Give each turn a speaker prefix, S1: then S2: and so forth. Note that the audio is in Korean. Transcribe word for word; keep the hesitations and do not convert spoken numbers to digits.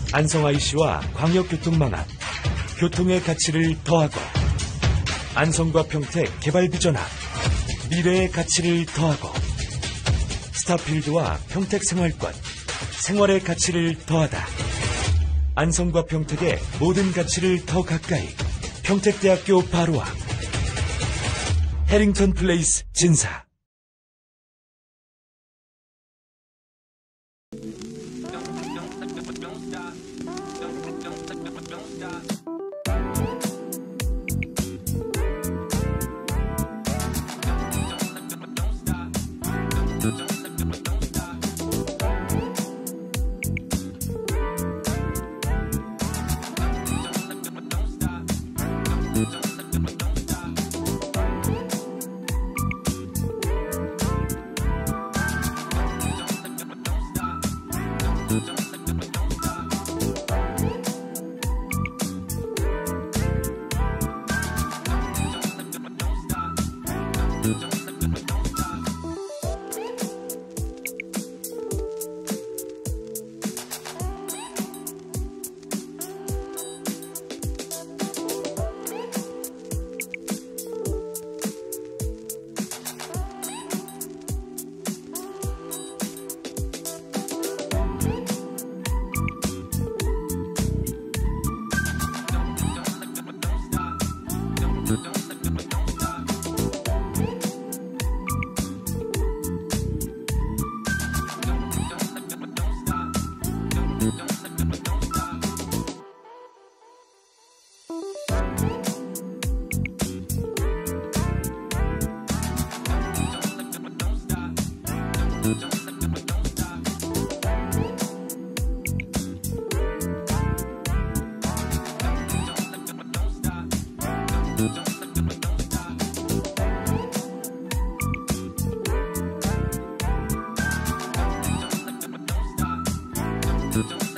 S1: 안성아이씨와 광역교통망합, 교통의 가치를 더하고 안성과 평택 개발 비전합, 미래의 가치를 더하고 스타필드와 평택 생활권, 생활의 가치를 더하다. 안성과 평택의 모든 가치를 더 가까이, 평택대학교 바로 앞, 해링턴 플레이스 진사.
S2: Thank you.